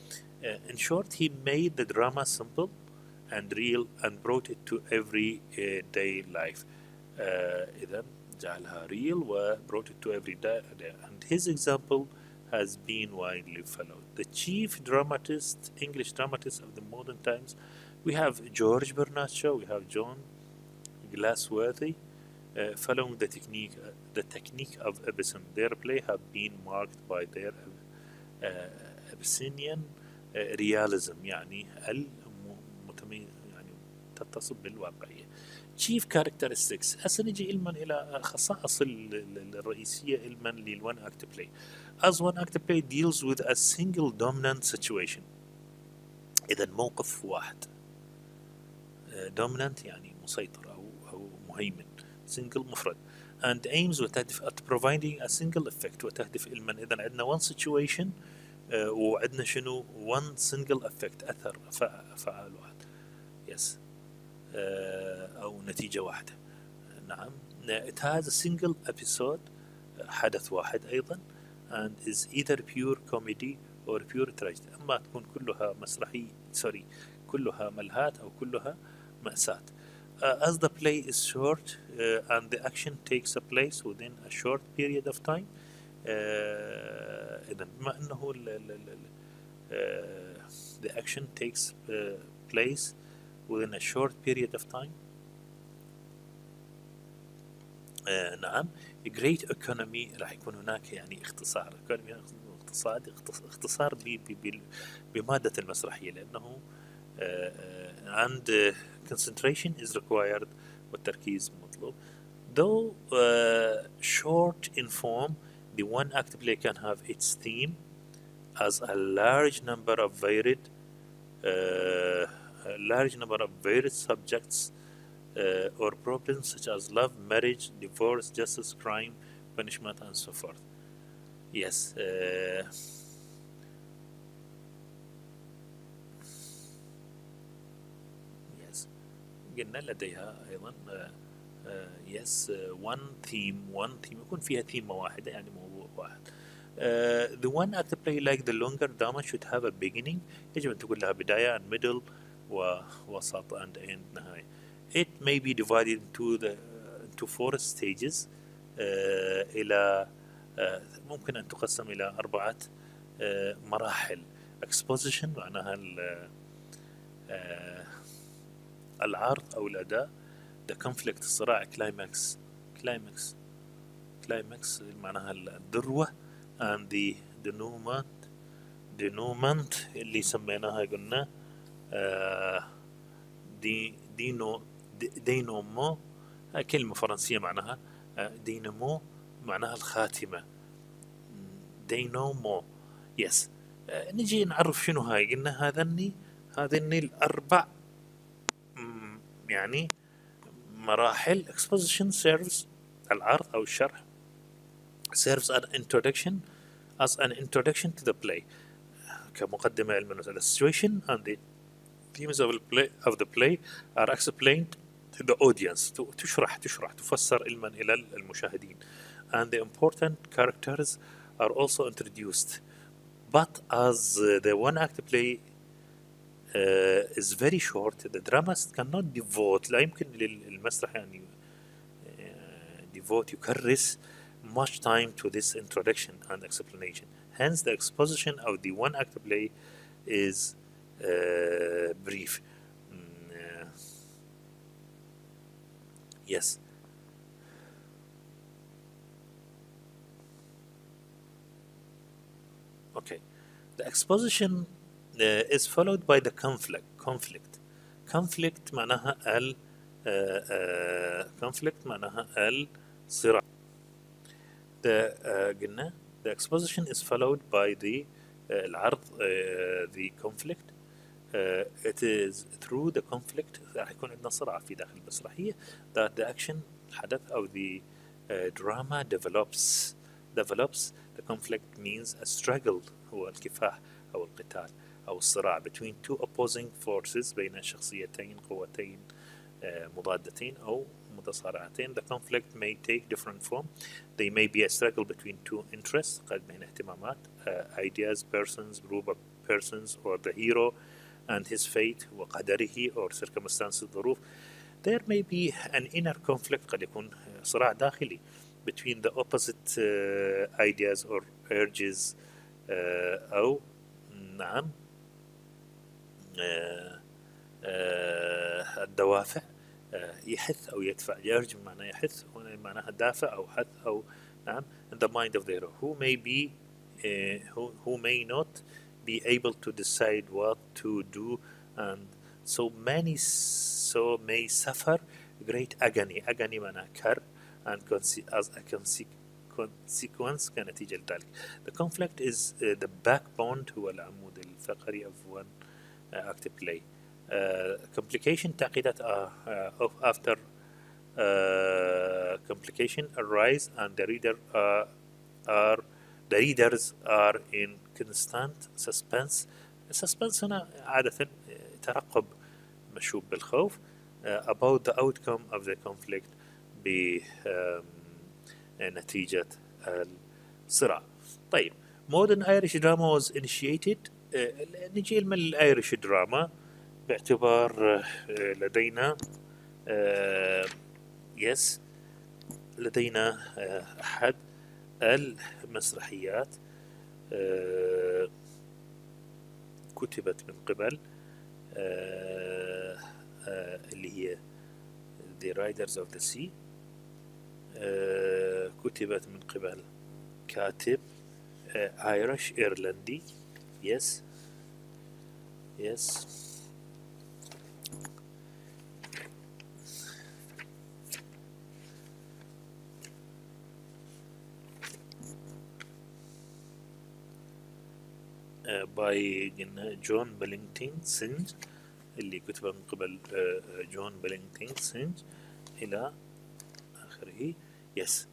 Uh, in short, he made the drama simple and real and brought it to everyday life. Uh, إذا جعلها real و brought it to every day, and his example has been widely followed. The chief dramatist, English dramatist of the modern times, we have George Bernard Shaw, we have John Glassworthy, uh, following the technique, uh, the technique of Ibsen. Their play have been marked by their uh, Ibsenian uh, realism، يعني المتميز، يعني تتصل بالواقعية. Chief characteristics، هسه نجي علما إلى خصائص الرئيسية علما للون act play. As one act play deals with a single dominant situation. إذا موقف واحد. dominant يعني مسيطر أو أو مهيمن. single مفرد. and aims وتهدف at providing a single effect وتهدف علما. إذا عندنا one situation uh, وعندنا شنو one single effect أثر فعال واحد. yes. uh, أو نتيجة واحدة. نعم. it has a single episode حدث واحد أيضا and is either pure comedy or pure tragedy. أما تكون كلها مسرحي سوري كلها ملهات أو كلها مأساة. Uh, as the play is short uh, and the action takes a place within a short period of time. uh, إذا بما أنه ال ال ال uh, the action takes uh, place within a short period of time. uh, نعم. great economy راح يكون هناك يعني اختصار economy اقتصاد اختصار بمادة المسرحية لأنه uh, and uh, concentration is required والتركيز مطلوب. Though uh, short in form, the one act play can have its theme as a large number of varied uh, a large number of varied subjects uh, or problems such as love, marriage, divorce, justice, crime, punishment, and so forth. Yes. Uh, yes. قلنا لديها أيضا uh, uh, yes uh, one theme one theme يكون فيها ثيمة واحدة يعني موضوع واحد. Uh, the one act play like the longer drama should have a beginning. يجب أن تكون لها بداية and middle ووسط and end نهاية. It may be divided into the into four stages. uh, إلى uh, ممكن أن تقسم إلى أربعة uh, مراحل. Exposition معناها ال uh, العرض أو الأداء. The conflict الصراع. climax climax climax معناها الذروة. and the denouement denouement اللي سميناها قلنا uh, دي دينو دينومو كلمة فرنسية معناها دينامو معناها الخاتمة. دينومو يس. نجي نعرف شنو هاي. قلنا هذني هذني الأربع يعني مراحل. exposition serves العرض أو الشرح serves an introduction as an introduction to the play كمقدمة علما. the situation and the themes of the play of the play are explained to the audience. تشرح تشرح تفسر علما إلى المشاهدين. and the important characters are also introduced. But as the one act play uh, is very short, the dramatist cannot devote لا يمكن للمسرح يعني uh, devote يكرس much time to this introduction and explanation. Hence the exposition of the one act play is uh, brief. Mm, uh, yes. Okay. The exposition uh, is followed by the conflict. Conflict. Conflict معناها ال uh, uh, conflict معناها الصراع. The uh, قلنا the exposition is followed by the uh, العرض uh, the conflict. Uh, it is through the conflict راح يكون عندنا صراع في داخل المسرحية that the action الحدث أو the uh, drama develops develops. The conflict means a struggle هو الكفاح أو القتال أو الصراع between two opposing forces بين شخصيتين قوتين uh, مضادتين أو متصارعتين. The conflict may take different form. They may be a struggle between two interests قد بين اهتمامات uh, ideas, persons, group of persons or the hero and his fate وقدره or circumstances الظروف. There may be an inner conflict, قد يكون صراع داخلي between the opposite uh, ideas or urges uh, أو نعم uh, uh, الدوافع uh, يحث أو يدفع. urge معناه يحث، هنا معناها دافع أو حث أو نعم in the mind of the hero who may be uh, who, who may not be able to decide what to do, and so many so may suffer great agony. agony معناها كر and as a consequence كنتيجة لذلك. The conflict is uh, the backbone هو العمود الفقري of one uh, active play. Uh, complication تعقيدات uh, uh, of after uh, complication arise and the reader uh, are the readers are in constant suspense. suspense هنا عادة ترقب مشوب بالخوف uh, about the outcome of the conflict بنتيجة الصراع. طيب modern Irish drama was initiated. uh, نجي من الأيرش دراما باعتبار uh, لدينا uh, yes لدينا uh, أحد المسرحيات uh, كتبت من قبل uh, uh, اللي هي The Riders of the Sea. uh, كتبت من قبل كاتب ايرش uh, ايرلندي. yes yes باي جون بلينغتون سينج اللي كتبه من قبل جون بلينغتون سينج إلى آخره. يس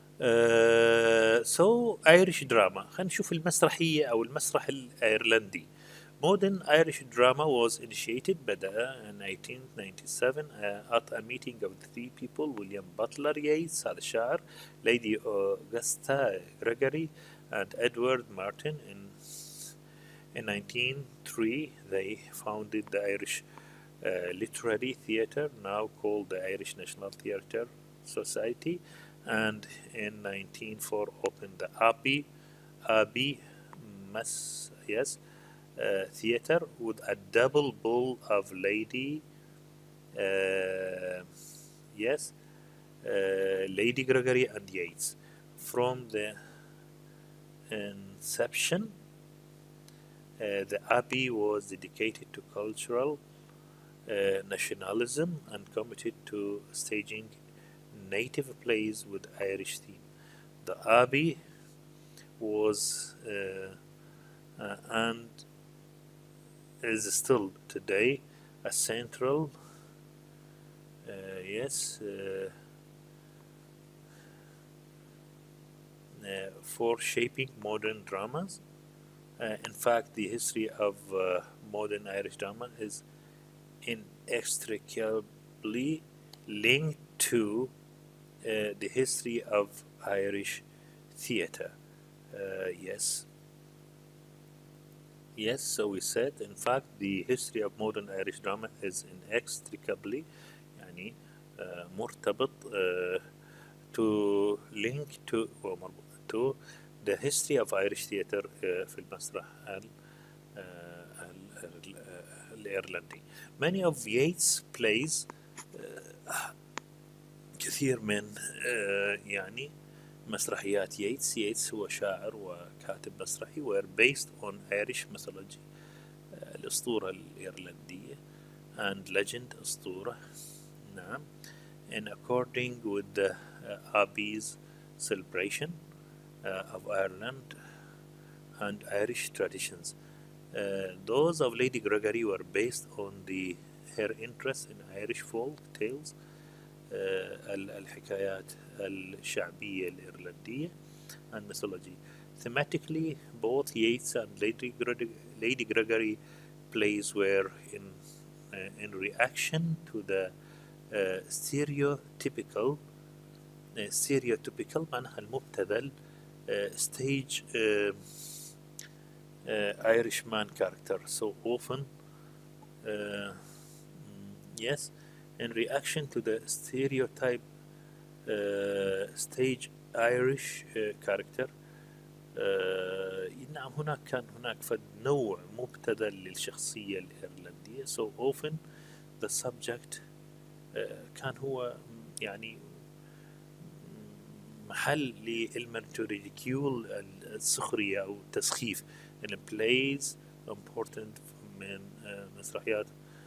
سو ايرش دراما. خلينا نشوف المسرحية أو المسرح الأيرلندي. Modern Irish drama was initiated بدأ in nineteen ninety-seven uh, at a meeting of the three people: William Butler Yeats هذا الشاعر, Lady Augusta Gregory and Edward Martin. In in nineteen oh three they founded the Irish uh, Literary Theatre, now called the Irish National Theatre Society, and in nineteen oh four opened the Abbey Abbey Mas yes uh, Theatre with a double bull of Lady uh, yes uh, Lady Gregory and Yeats. From the inception, uh, the Abbey was dedicated to cultural uh, nationalism and committed to staging native plays with Irish theme. The Abbey was uh, uh, and is still today a central uh, yes uh, uh, for shaping modern dramas. Uh, in fact, the history of uh, modern Irish drama is inextricably linked to uh, the history of Irish theatre. Uh, yes. Yes, so we said, in fact, the history of modern Irish drama is inextricably يعني uh, مرتبط uh, to link to to the history of Irish theatre uh, في المسرح الإيرلندي. Many of Yeats' plays uh, كثير من uh, يعني مسرحيات ييتس. ييتس هو شاعر وكاتب مسرحي were based on Irish mythology uh, الأسطورة الإيرلندية and legend أسطورة نعم in according with the uh, Abbey's celebration uh, of Ireland and Irish traditions. Uh, those of Lady Gregory were based on the her interest in Irish folk tales uh, الحكايات الشعبية الإيرلندية and mythology. Thematically, both Yeats and Lady Gregory, Lady Gregory plays were in uh, in reaction to the uh, stereotypical uh, stereotypical معناها المبتذل uh, stage uh, uh, Irishman character so often. Uh, mm, yes, in reaction to the stereotype uh, stage Irish uh, character. آه، نعم هناك كان هناك فد نوع مبتذل للشخصية الإيرلندية so often the subject آه، كان هو يعني محل لعلم to ridicule السخرية أو التسخيف and plays important من آه، مسرحيات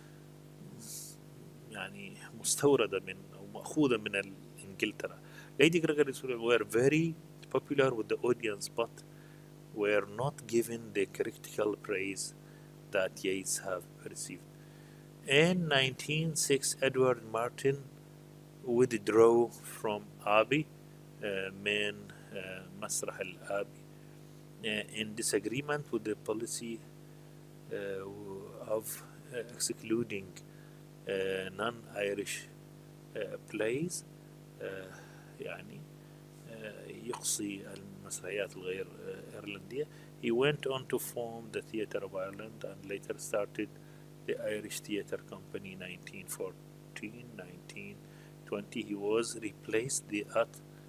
يعني مستوردة من أو مأخوذة من إنجلترا. Lady Gregory's were very popular with the audience but were not given the critical praise that Yeats have received. In nineteen oh six, Edward Martin withdrew from Abbey uh, من uh, مسرح الآبي uh, in disagreement with the policy uh, of uh, excluding uh, non-Irish uh, plays uh, يعني يقصي المسرحيات الغير إيرلندية. He went on to form the Theatre of Ireland and later started the Irish Theatre Company nineteen fourteen to nineteen twenty. He was replaced the, at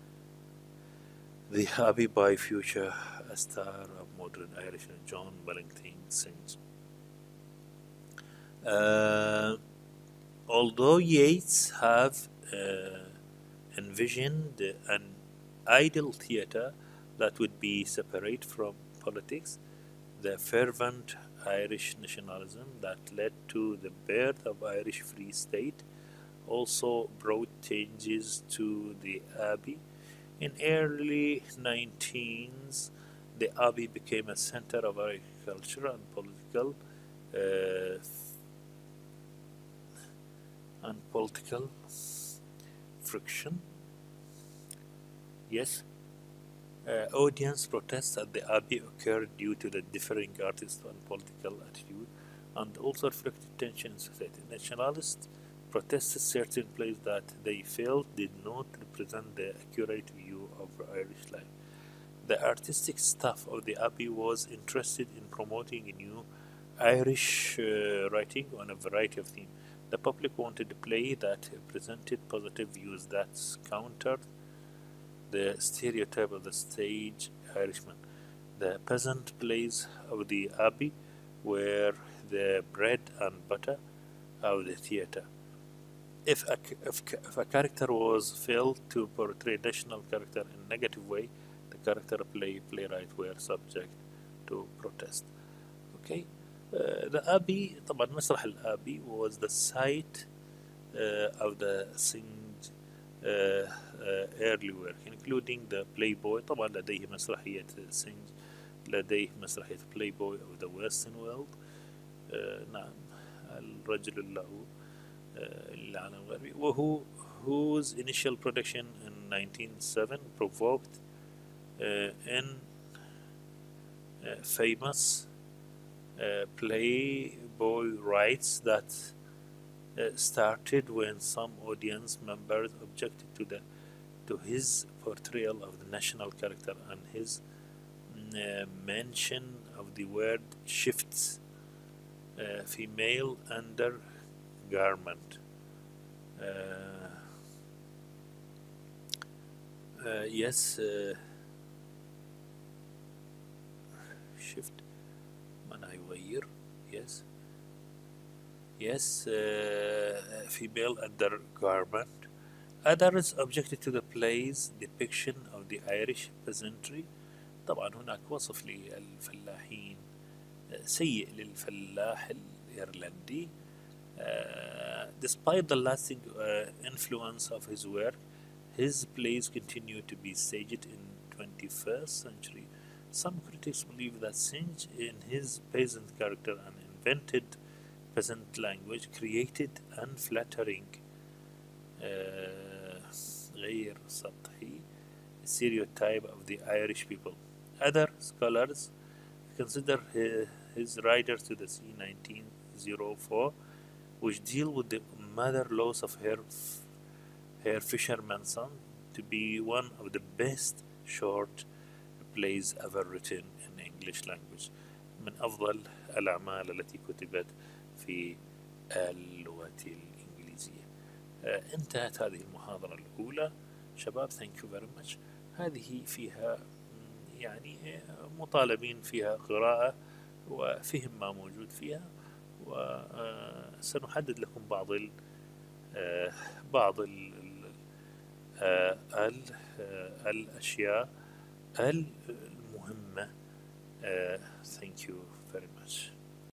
the Abbey by future star of modern Irish John Wellington Synge. Uh, although Yeats have uh, envisioned an ideal theatre that would be separate from politics, the fervent Irish nationalism that led to the birth of Irish Free State also brought changes to the Abbey. In early nineteens, the Abbey became a center of agriculture and political uh, and political friction. Yes, uh, audience protests at the Abbey occurred due to the differing artist and political attitude and also reflected tension in society. Nationalists protested certain plays that they felt did not represent the accurate view of Irish life. The artistic staff of the Abbey was interested in promoting a new Irish uh, writing on a variety of themes. The public wanted a play that presented positive views that countered the stereotype of the stage Irishman. The peasant plays of the Abbey were the bread and butter of the theatre. If a, if, if a character was failed to portray a national character in a negative way, the character play playwright were subject to protest. Okay, uh, the Abbey, طبعا مسرح الآبي was the site uh, of the Synge uh, uh, early work, including the Playboy. طبعا لديه مسرحية Synge، لديه مسرحية Playboy of the Western World. uh, نعم، الرجل اللعوب العالم الغربي، وهو whose initial production in nineteen oh seven provoked uh, in uh, famous uh, Playboy riots that uh, started when some audience members objected to the to his portrayal of the national character and his uh, mention of the word shifts, uh, female undergarment. Uh, uh, yes, uh, shift منع يغير. Yes, yes, uh, female undergarment. Others objected to the play's depiction of the Irish peasantry. طبعا هناك وصف للفلاحين سيء للفلاح الإيرلندي. Uh, despite the lasting uh, influence of his work, his plays continue to be staged in twenty-first century. Some critics believe that Synge, in his peasant character and invented peasant language, created unflattering uh, غير سطحي stereotype of the Irish people. Other scholars consider his, his Rider to the Sea nineteen oh four, which deal with the mother loss of her, her fisherman son, to be one of the best short plays ever written in English language. من أفضل الأعمال التي كتبت في اللغة الإنجليزية. انتهت هذه المحاضرة الأولى شباب. thank you very much. هذه فيها يعني مطالبين فيها قراءة وفهم ما موجود فيها، وسنحدد لكم بعض ال بعض ال ال الأشياء المهمة. thank you very much.